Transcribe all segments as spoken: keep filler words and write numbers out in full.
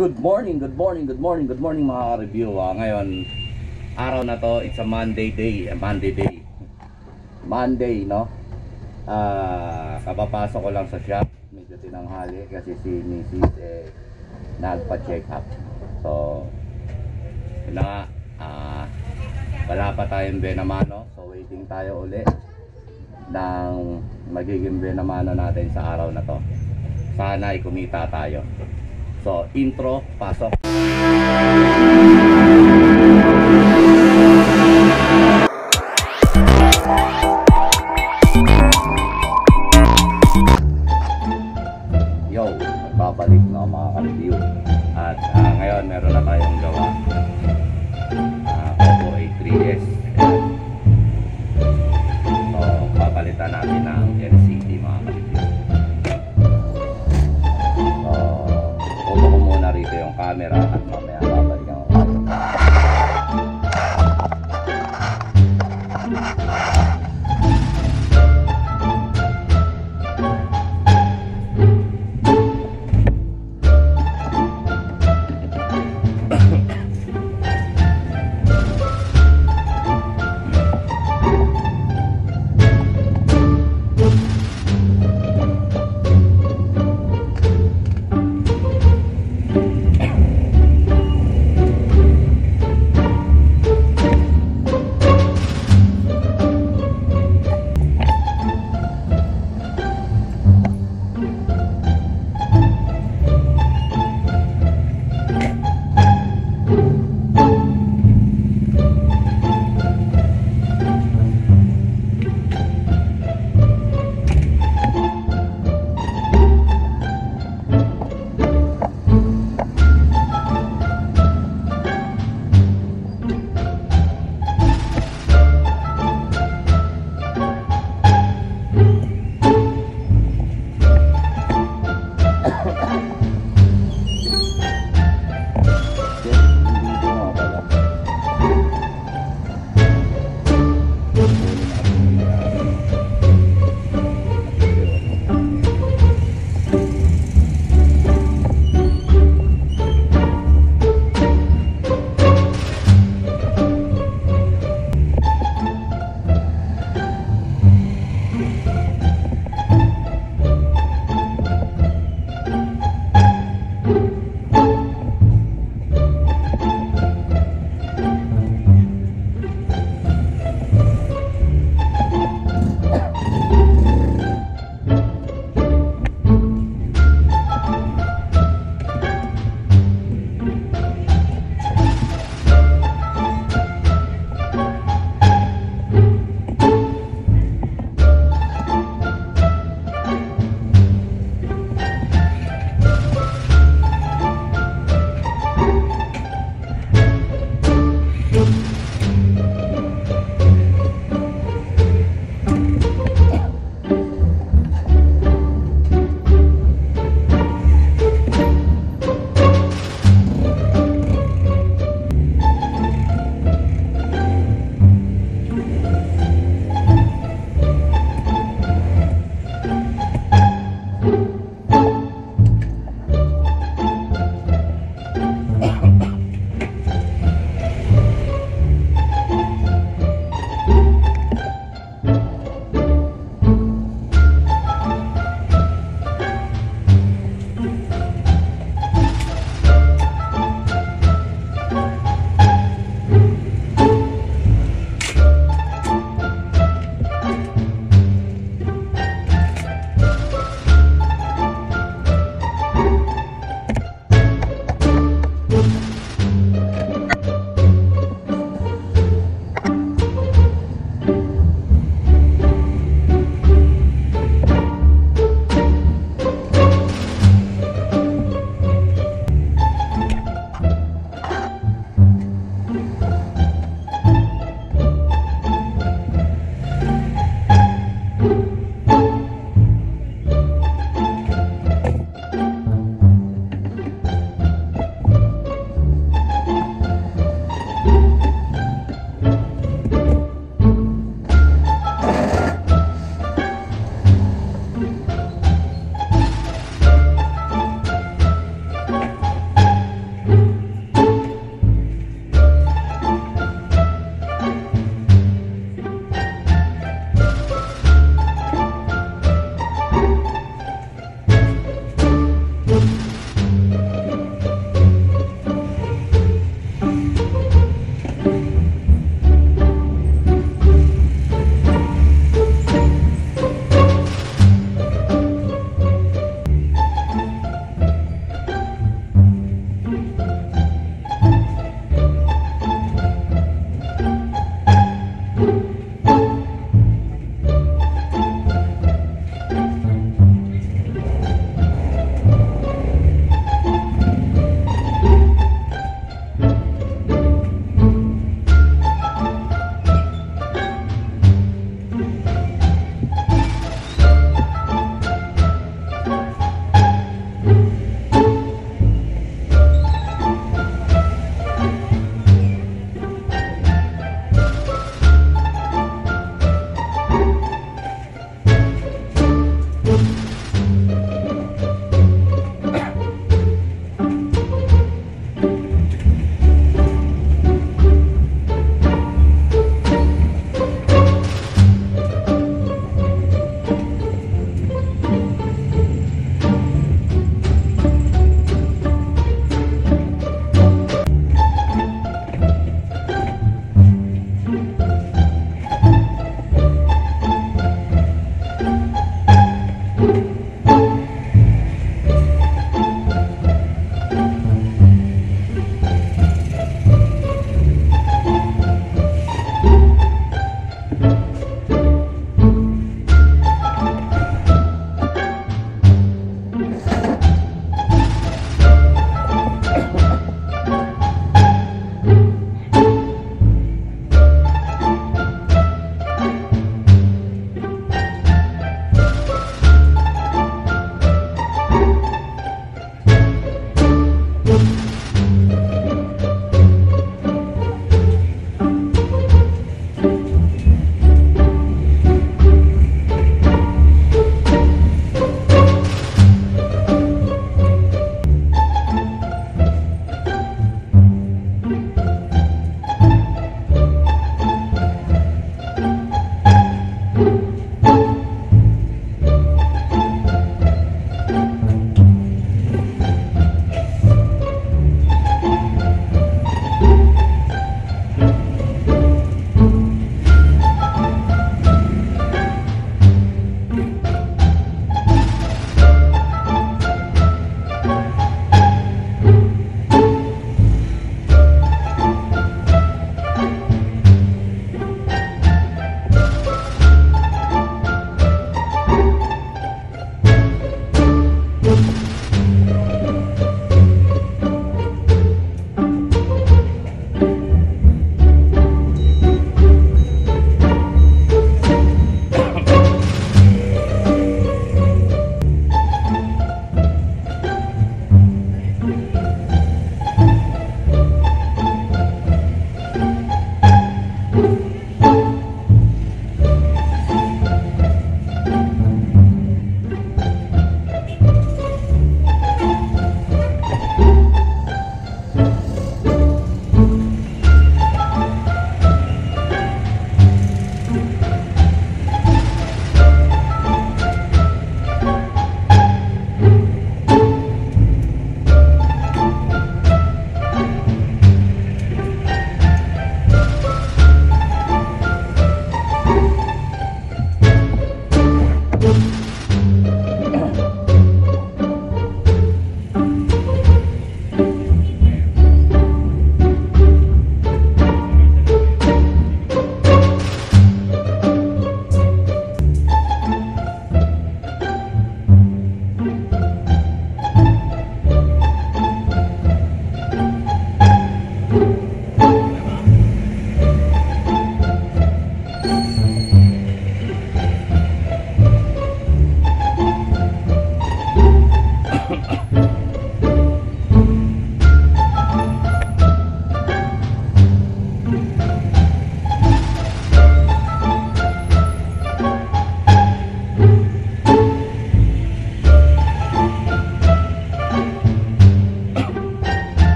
Good morning, good morning, good morning, good morning mga ka-review. uh, Ngayon, araw na to, it's a Monday day a Monday day Monday, no? uh, Kapapasok ko lang sa shop. Medyo tinanghali kasi si Missus eh, nagpa-check up. So, yun na nga, uh, wala pa tayong Benamano. So, waiting tayo uli ng magiging Benamano natin sa araw na to. Sana ay kumita tayo. So, intro, pasok. Yo, nagbabalik na mga ka-review. At uh, ngayon, meron na tayong gawa. Uh, Oppo A three S. So, papalitan natin ng L C D mga ka-review. Rito yung camera at mamaya babalikan ko kayo.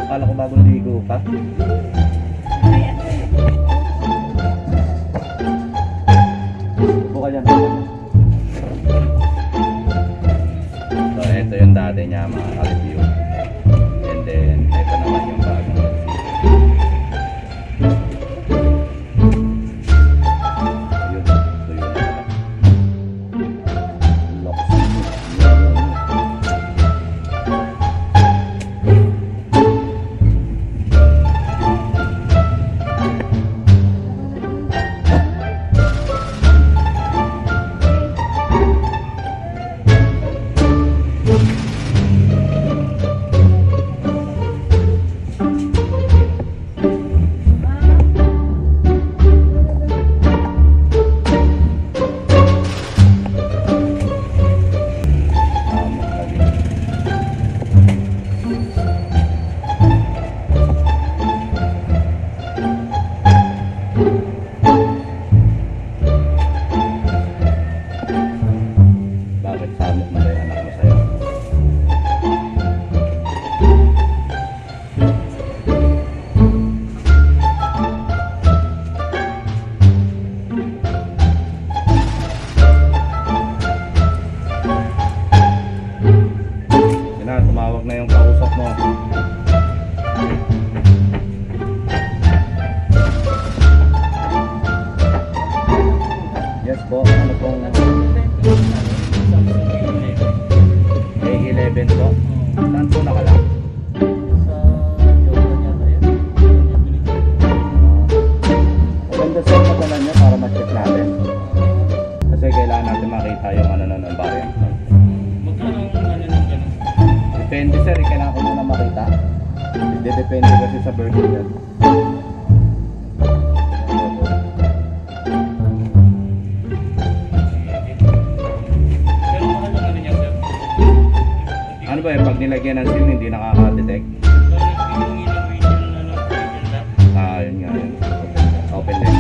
Akala ko bagong ligo ka. Buka dyan. So, ito yung dati niya mga ka-review. And then, ito naman yung bagong Loxino. Ayun, ito yun. Loxino. Bakit samok mo na yung anak mo sa'yo? Yun na, tumawag na yung kausap mo. Yes po, ano pong A eleven po? Saan po nakalak? Maganda sir na pala niya para ma-check natin. Kasi kailangan natin makita yung ano nun, ang variant nun. Magkano ang ano ng ganun? Depende sir, eh, kailangan ko muna makita. Hindi depende kasi sa version yan. Pero mahal ang ano niya, sir. Ano ba eh, pag nilagyan ng SIM hindi nakaka-detect? Parang yung ilang region, ano, region lock. Ah, yun nga yun. Open din.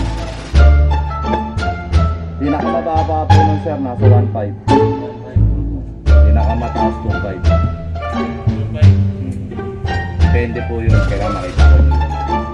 Pinakamababa po nun sir, nasa one point five. Pinakamataas two point five. two point five. Depende po yun, kailangan makita ko yun.